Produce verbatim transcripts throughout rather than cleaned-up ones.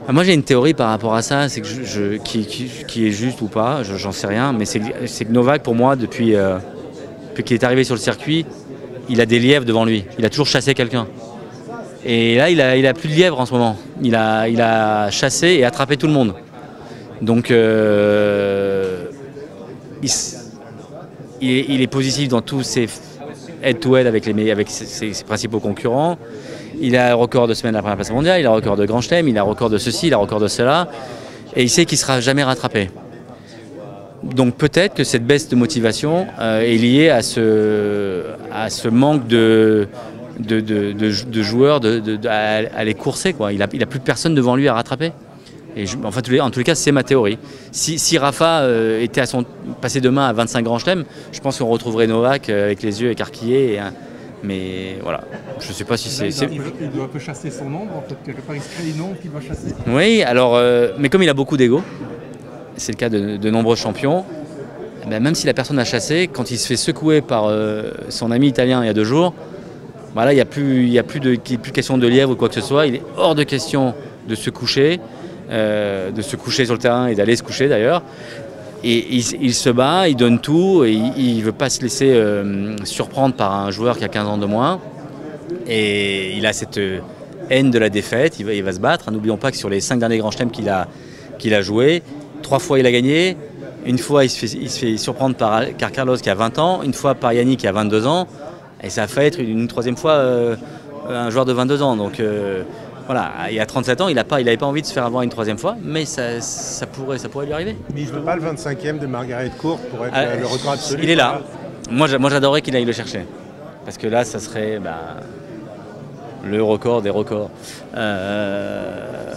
Moi j'ai une théorie par rapport à ça, c'est que je, je, qui, qui, qui est juste ou pas, j'en sais rien, mais c'est que Novak pour moi depuis, euh, depuis qu'il est arrivé sur le circuit, il a des lièvres devant lui, il a toujours chassé quelqu'un. Et là il a, il a plus de lièvres en ce moment, il a, il a chassé et attrapé tout le monde. Donc euh, il, il, est, il est positif dans tous ses head-to-head avec, les, avec ses, ses, ses principaux concurrents. Il a un record de semaine de la première place mondiale, il a un record de Grand Chelem, il a un record de ceci, il a un record de cela. Et il sait qu'il ne sera jamais rattrapé. Donc peut-être que cette baisse de motivation euh, est liée à ce, à ce manque de, de, de, de, de joueurs de, de, de, à, à les courser, quoi. Il n'a il a plus personne devant lui à rattraper. Et je, enfin, en tous les cas, c'est ma théorie. Si, si Rafa euh, était à son, passé demain à vingt-cinq Grand Chelem, je pense qu'on retrouverait Novak euh, avec les yeux écarquillés. Et, hein, mais voilà, je ne sais pas si c'est... Il, il doit un peu chasser son ombre, en fait, quelque part il se crée une ombre qu'il doit chasser. Oui, alors, euh, mais comme il a beaucoup d'ego, c'est le cas de, de nombreux champions, ben même si la personne a chassé, quand il se fait secouer par euh, son ami italien il y a deux jours, voilà, il n'y a, plus, a plus, de, plus question de lièvre ou quoi que ce soit, il est hors de question de se coucher, euh, de se coucher sur le terrain et d'aller se coucher d'ailleurs. Et il, il se bat, il donne tout, et il ne veut pas se laisser euh, surprendre par un joueur qui a quinze ans de moins. Et il a cette haine de la défaite, il va, il va se battre. N'oublions pas que sur les cinq derniers grands chelems qu'il a, qu'il a joué, trois fois il a gagné, une fois il se fait, il se fait surprendre par Carlos qui a vingt ans, une fois par Yannick qui a vingt-deux ans, et ça a fait être une, une troisième fois euh, un joueur de vingt-deux ans. Donc euh, voilà, il a trente-sept ans, il n'avait pas envie de se faire avoir une troisième fois, mais ça, ça, pourrait, ça pourrait lui arriver. Mais il ne veut pas le vingt-cinquième de Margaret Court pour être euh, le record absolu. Il est là. Moi, j'adorerais qu'il aille le chercher. Parce que là, ça serait bah, le record des records. Euh,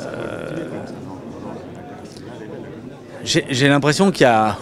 J'ai l'impression qu'il a,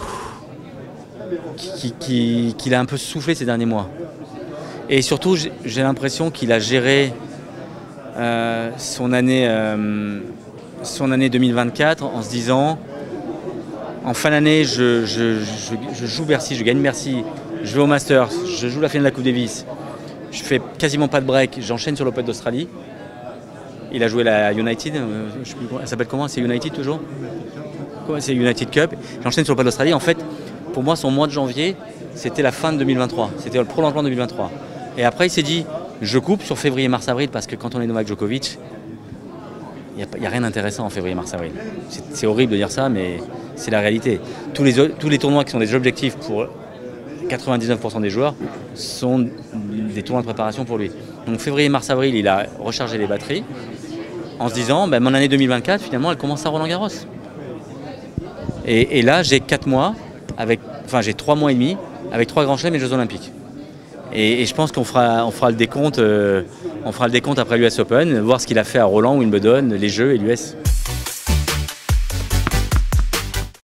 qu'il, qu'il a un peu soufflé ces derniers mois. Et surtout, j'ai l'impression qu'il a géré euh, son, année, euh, son année deux mille vingt-quatre en se disant en fin d'année, je, je, je, je joue Bercy, je gagne Bercy, je vais au Masters, je joue la finale de la Coupe Davis, je fais quasiment pas de break, j'enchaîne sur l'Open d'Australie. Il a joué la United, euh, je sais plus comment, elle s'appelle comment? C'est United toujours? C'est United Cup. J'enchaîne sur l'Open d'Australie. En fait, pour moi, son mois de janvier, c'était la fin de deux mille vingt-trois. C'était le prolongement de deux mille vingt-trois. Et après, il s'est dit, je coupe sur février, mars, avril, parce que quand on est Novak Djokovic, il n'y a, a rien d'intéressant en février, mars, avril. C'est horrible de dire ça, mais c'est la réalité. Tous les, tous les tournois qui sont des objectifs pour quatre-vingt-dix-neuf pour cent des joueurs sont des tournois de préparation pour lui. Donc février, mars, avril, il a rechargé les batteries en se disant, ben, mon année deux mille vingt-quatre, finalement, elle commence à Roland-Garros. Et, et là, j'ai quatre mois, avec, enfin j'ai trois mois et demi, avec trois grands chelems et Jeux Olympiques. Et, et je pense qu'on fera, on fera le décompte, euh, on fera le décompte après l'U S Open, voir ce qu'il a fait à Roland, Wimbledon, les Jeux et l'U S.